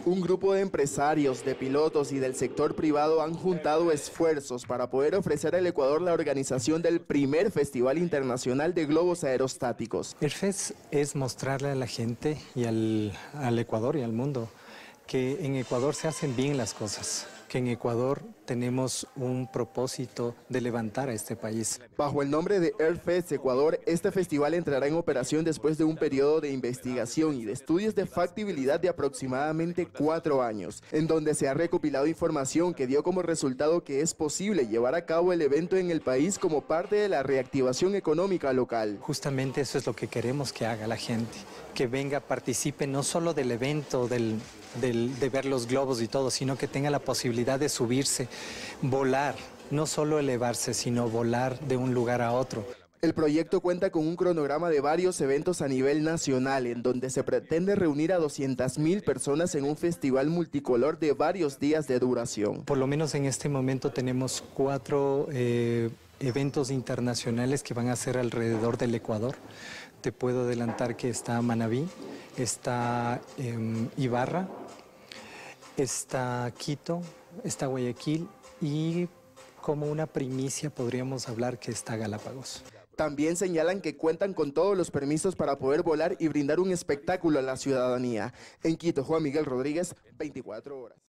Un grupo de empresarios, de pilotos y del sector privado han juntado esfuerzos para poder ofrecer al Ecuador la organización del primer Festival Internacional de Globos Aerostáticos. El FES es mostrarle a la gente y al Ecuador y al mundo que en Ecuador se hacen bien las cosas, que en Ecuador tenemos un propósito de levantar a este país. Bajo el nombre de AirFest Ecuador, este festival entrará en operación después de un periodo de investigación y de estudios de factibilidad de aproximadamente 4 años, en donde se ha recopilado información que dio como resultado que es posible llevar a cabo el evento en el país como parte de la reactivación económica local. Justamente eso es lo que queremos que haga la gente, que venga, participe no solo del evento, de ver los globos y todo, sino que tenga la posibilidad de subirse, volar, no solo elevarse, sino volar de un lugar a otro. El proyecto cuenta con un cronograma de varios eventos a nivel nacional, en donde se pretende reunir a 200.000 personas en un festival multicolor de varios días de duración. Por lo menos en este momento tenemos 4 eventos internacionales que van a ser alrededor del Ecuador. Te puedo adelantar que está Manabí, está Ibarra, está Quito, está Guayaquil y como una primicia podríamos hablar que está Galápagos. También señalan que cuentan con todos los permisos para poder volar y brindar un espectáculo a la ciudadanía. En Quito, Juan Miguel Rodríguez, 24 horas.